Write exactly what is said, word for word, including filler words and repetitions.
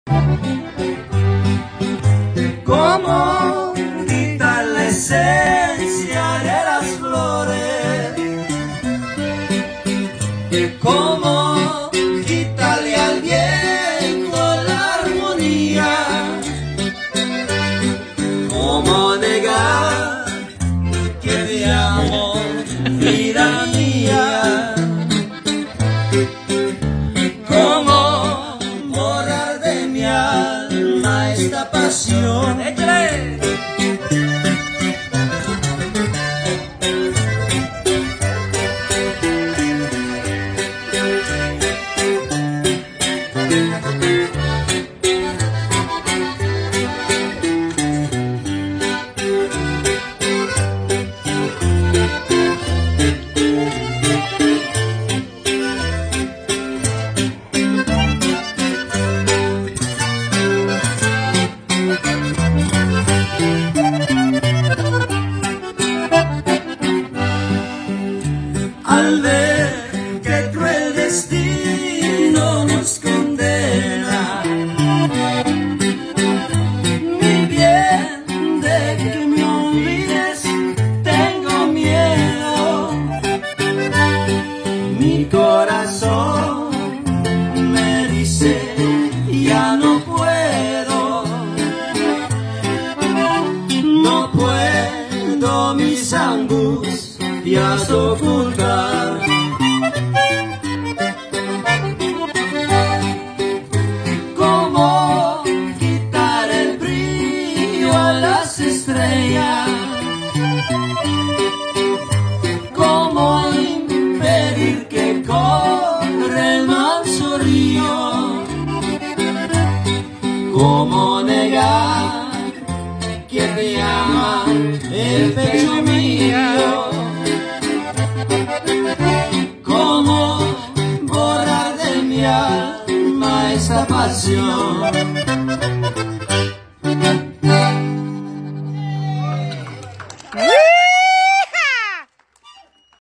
¿Cómo quitar la esencia de las flores? ¿Cómo quitarle al viento la armonía? ¿Cómo negar que te amo, vida mía? ¿Cómo borrar de mi alma esta pasión? ¡Échale! Al ver que cruel destino nos condena, mi bien, de que me olvides tengo miedo. Mi corazón me dice ya no puedo, no puedo mis angustias ocultar. ¿Cómo quitar el brillo a las estrellas? ¿Cómo impedir que corra el manso río? ¿Cómo negar que te ama el pecho mío? ¿Cómo borrar de mi alma esta pasión?